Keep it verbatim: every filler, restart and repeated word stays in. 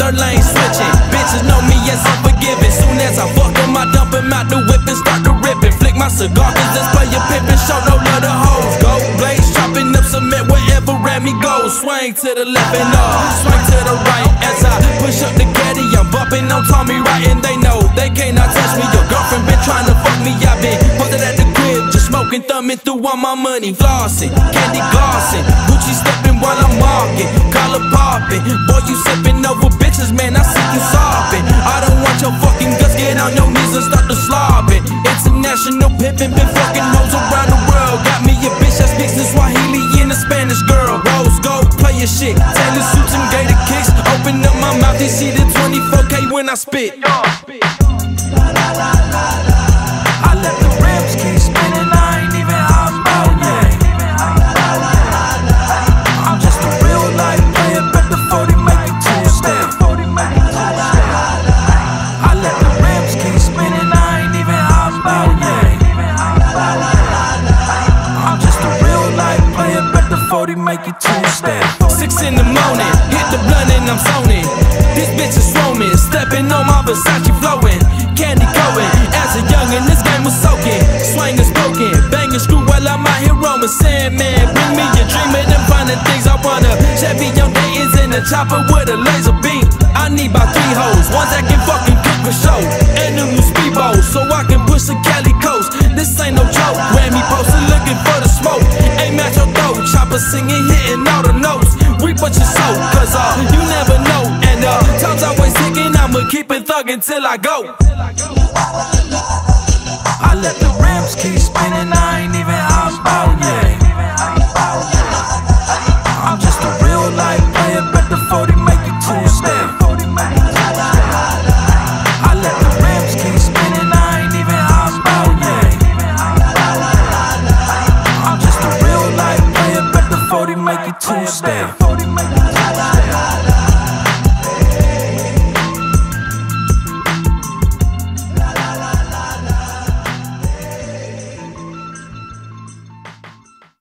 her lane switching. Bitches know me as unforgiving. Soon as I fuck them, I dump him out the whip and start to rip it. Flick my cigar, cause this player pimpin', show no love to hoes. Go blaze, chopping up cement wherever Rami goes. Swing to the left and off, swing to the right as I push up the caddy. I'm bumping on Tommy right and they know they cannot touch me. Your girlfriend been trying to fuck me, I been posted at the crib, just smoking, thumbing through all my money. Flossing, candy glossing, Gucci stepping while I'm walking, collar popping. Boy, you sipping over bitches, man, I see you sobbing. I don't want your fucking guts, get on your knees and start to slobbing. International pimpin', been fucking hoes around the world. Got me a bitch that speaks in Swahili and a Spanish girl. Rose gold, play your shit, Taylor suits and gator kicks. Open up my mouth, you see the twenty-four K when I spit. I let the rims keep spinning, I ain't even out about yet. I'm just a real life player, bet the forty make it two-step. I let the rims keep spinning, I ain't even out about yet. I'm just a real life player, bet the forty make it two-step. Six in the morning, hit the blunt and I'm zoning. This bitch is swarming, stepping on my Versace flowing. Candy going, as a youngin', this game was soaking. Swing is broken, banging screw while I'm out here roaming. Sandman, bring me a dream and them finding things I wanna. Chevy on Dayton's in the chopper with a laser beam. I need about three hoes, ones that can fucking cook for show, and them new speedboats, so I can push the Cali coast. This ain't no joke, Grammy posted looking for the smoke. Aim at your throat, chopper singing, hitting all the notes. Reap what you sow, cause uh, you never know. And uh, time's always ticking, I'ma keep it thuggin' till I go. I let the rims keep spinning, I ain't even out about yet. I'm just a real life player, bet the forty make it two-step. I let the rims keep spinning, I ain't even out about yet. I'm just a real life player, bet the forty make it two-step.